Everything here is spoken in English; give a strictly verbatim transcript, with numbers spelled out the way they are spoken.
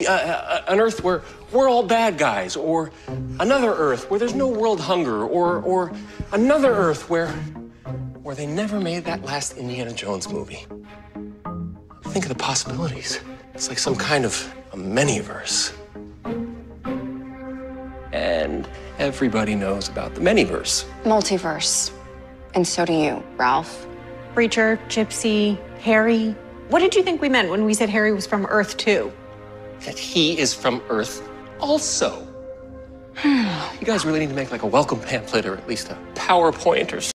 Uh, uh, an Earth where we're all bad guys, or another Earth where there's no world hunger, or or another Earth where where they never made that last Indiana Jones movie. Think of the possibilities. It's like some kind of a Manyverse. And everybody knows about the Manyverse. Multiverse. And so do you, Ralph. Preacher, Gypsy, Harry. What did you think we meant when we said Harry was from Earth two? That he is from Earth also. You guys really need to make like a welcome pamphlet or at least a PowerPoint or something.